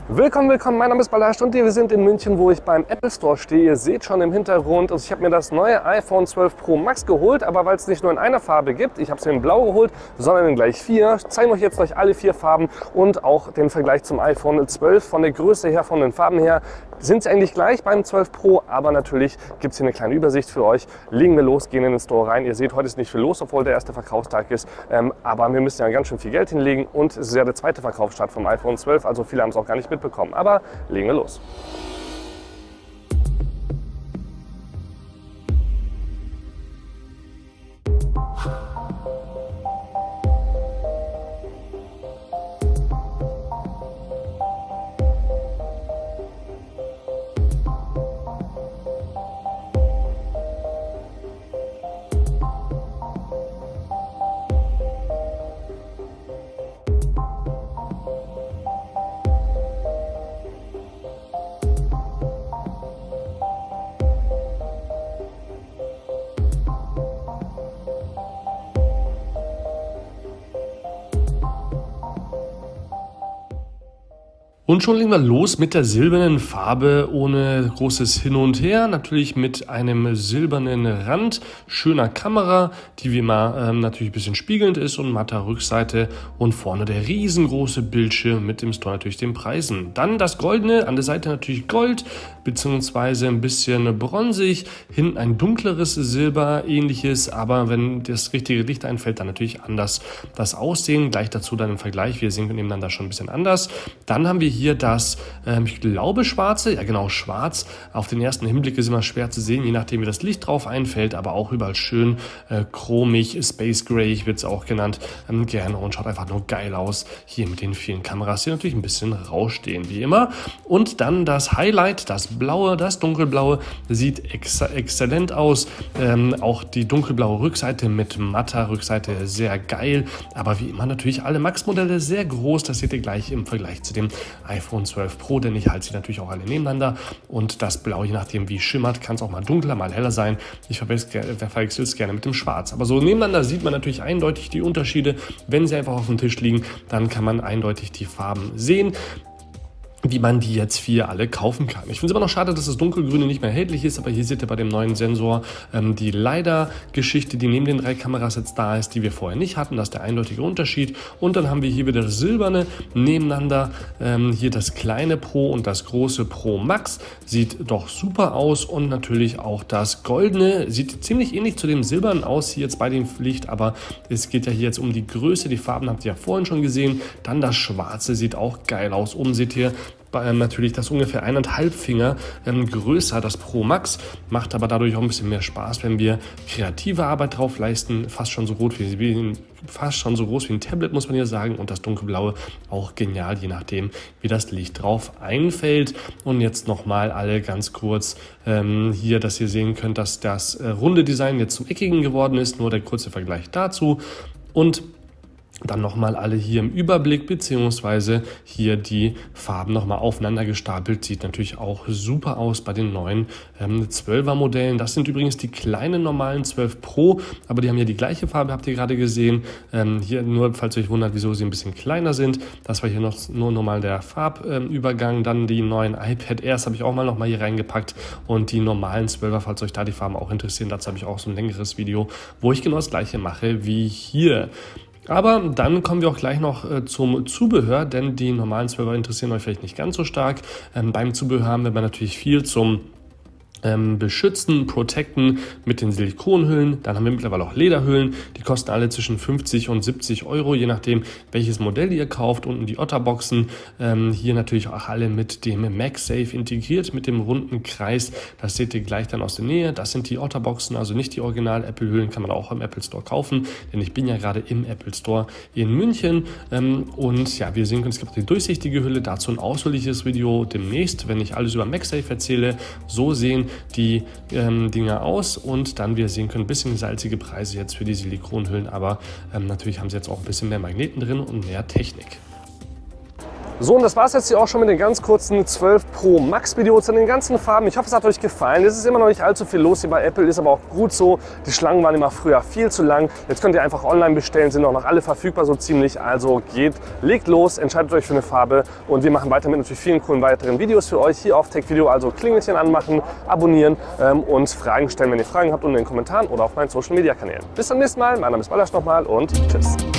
Willkommen, willkommen, mein Name ist Balasch und wir sind in München, wo ich beim Apple Store stehe. Ihr seht schon im Hintergrund, also ich habe mir das neue iPhone 12 Pro Max geholt, aber weil es nicht nur in einer Farbe gibt, ich habe es mir in Blau geholt, sondern in gleich 4. Ich zeige euch jetzt alle 4 Farben und auch den Vergleich zum iPhone 12. Von der Größe her, von den Farben her, sind sie eigentlich gleich beim 12 Pro, aber natürlich gibt es hier eine kleine Übersicht für euch. Legen wir los, gehen in den Store rein. Ihr seht, heute ist nicht viel los, obwohl der erste Verkaufstag ist, aber wir müssen ja ganz schön viel Geld hinlegen und es ist ja der zweite Verkaufsstart vom iPhone 12, also viele haben es auch gar nicht mitbekommen. Aber legen wir los. Und schon legen wir los mit der silbernen Farbe, ohne großes Hin und Her, natürlich mit einem silbernen Rand, schöner Kamera, die wie immer natürlich ein bisschen spiegelnd ist und matter Rückseite und vorne der riesengroße Bildschirm mit dem Store natürlich den Preisen. Dann das Goldene, an der Seite natürlich Gold, beziehungsweise ein bisschen bronzig, hinten ein dunkleres Silber, ähnliches, aber wenn das richtige Licht einfällt, dann natürlich anders das Aussehen, gleich dazu dann im Vergleich, wir sehen nebeneinander schon ein bisschen anders. Dann haben wir hier das, ich glaube schwarze, ja genau schwarz, auf den ersten Hinblick ist immer schwer zu sehen, je nachdem wie das Licht drauf einfällt, aber auch überall schön chromig, Space Gray wird es auch genannt, gerne und schaut einfach nur geil aus, hier mit den vielen Kameras, die natürlich ein bisschen rausstehen, wie immer. Und dann das Highlight, das blaue, das dunkelblaue, sieht exzellent aus, auch die dunkelblaue Rückseite mit matter Rückseite sehr geil, aber wie immer natürlich alle Max-Modelle sehr groß, das seht ihr gleich im Vergleich zu dem iPhone 12 Pro, denn ich halte sie natürlich auch alle nebeneinander und das Blau, je nachdem wie schimmert, kann es auch mal dunkler, mal heller sein. Ich verwechsel es gerne mit dem Schwarz. Aber so nebeneinander sieht man natürlich eindeutig die Unterschiede. Wenn sie einfach auf dem Tisch liegen, dann kann man eindeutig die Farben sehen, wie man die jetzt hier alle kaufen kann. Ich finde es immer noch schade, dass das Dunkelgrüne nicht mehr erhältlich ist, aber hier seht ihr bei dem neuen Sensor die LiDAR-Geschichte, die neben den 3 Kameras jetzt da ist, die wir vorher nicht hatten. Das ist der eindeutige Unterschied. Und dann haben wir hier wieder das Silberne nebeneinander. Hier das kleine Pro und das große Pro Max. Sieht doch super aus. Und natürlich auch das Goldene. Sieht ziemlich ähnlich zu dem Silbernen aus, hier jetzt bei dem Licht, aber es geht ja hier jetzt um die Größe. Die Farben habt ihr ja vorhin schon gesehen. Dann das Schwarze sieht auch geil aus. Oben seht ihr natürlich das ungefähr 1,5 Finger größer, das Pro Max, macht aber dadurch auch ein bisschen mehr Spaß, wenn wir kreative Arbeit drauf leisten, fast schon so groß wie ein Tablet, muss man hier sagen, und das dunkelblaue auch genial, je nachdem wie das Licht drauf einfällt. Und jetzt nochmal alle ganz kurz hier, dass ihr sehen könnt, dass das runde Design jetzt zum eckigen geworden ist, nur der kurze Vergleich dazu. Und dann nochmal alle hier im Überblick, beziehungsweise hier die Farben nochmal aufeinander gestapelt. Sieht natürlich auch super aus bei den neuen 12er Modellen. Das sind übrigens die kleinen normalen 12 Pro, aber die haben ja die gleiche Farbe, habt ihr gerade gesehen. Hier nur, falls ihr euch wundert, wieso sie ein bisschen kleiner sind. Das war hier noch nur normal der Farbübergang. Dann die neuen iPad Airs habe ich auch noch mal hier reingepackt und die normalen 12er, falls euch da die Farben auch interessieren. Dazu habe ich auch so ein längeres Video, wo ich genau das gleiche mache wie hier. Aber dann kommen wir auch gleich noch zum Zubehör, denn die normalen 12er interessieren euch vielleicht nicht ganz so stark. Beim Zubehör haben wir natürlich viel zum beschützen, protecten mit den Silikonhüllen. Dann haben wir mittlerweile auch Lederhüllen. Die kosten alle zwischen 50 und 70 Euro, je nachdem welches Modell ihr kauft. Unten die Otterboxen. Hier natürlich auch alle mit dem MagSafe integriert, mit dem runden Kreis. Das seht ihr gleich dann aus der Nähe. Das sind die Otterboxen, also nicht die Original-Apple-Hüllen, kann man auch im Apple Store kaufen, denn ich bin ja gerade im Apple Store in München. Und ja, wir sehen können, es gibt auch die durchsichtige Hülle, dazu ein ausführliches Video demnächst, wenn ich alles über MagSafe erzähle. So sehen die Dinger aus und dann, wie ihr sehen könnt, ein bisschen salzige Preise jetzt für die Silikonhüllen, aber natürlich haben sie jetzt auch ein bisschen mehr Magneten drin und mehr Technik. So, und das war es jetzt hier auch schon mit den ganz kurzen 12 Pro Max Videos in den ganzen Farben. Ich hoffe, es hat euch gefallen. Es ist immer noch nicht allzu viel los hier bei Apple, ist aber auch gut so. Die Schlangen waren immer früher viel zu lang. Jetzt könnt ihr einfach online bestellen, sind auch noch alle verfügbar so ziemlich. Also legt los, entscheidet euch für eine Farbe und wir machen weiter mit natürlich vielen coolen weiteren Videos für euch hier auf TechVideo. Also Klingelchen anmachen, abonnieren und Fragen stellen, wenn ihr Fragen habt, unten in den Kommentaren oder auf meinen Social Media Kanälen. Bis zum nächsten Mal, mein Name ist Balazs nochmal und tschüss.